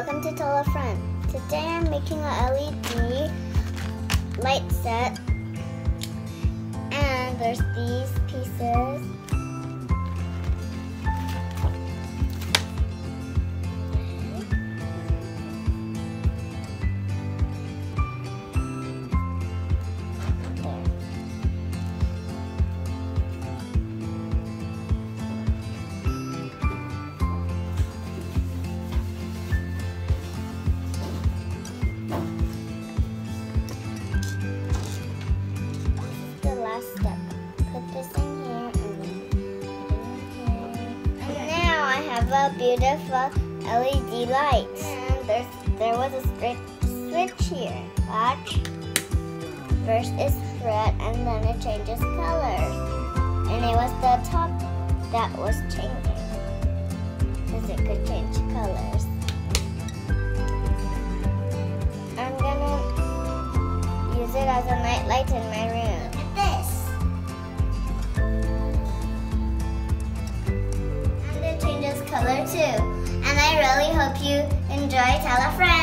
welcome to Tella Friend. Today I'm making a LED light set, and there's these pieces. Step. Put this in here and then put it in here. And now I have a beautiful LED light. And there was a switch here. Watch. First it's red and then it changes colors. And it was the top that was changing, because it could change colors. I'm gonna use it as a night light in my room. Color too. And I really hope you enjoy Tella Friend.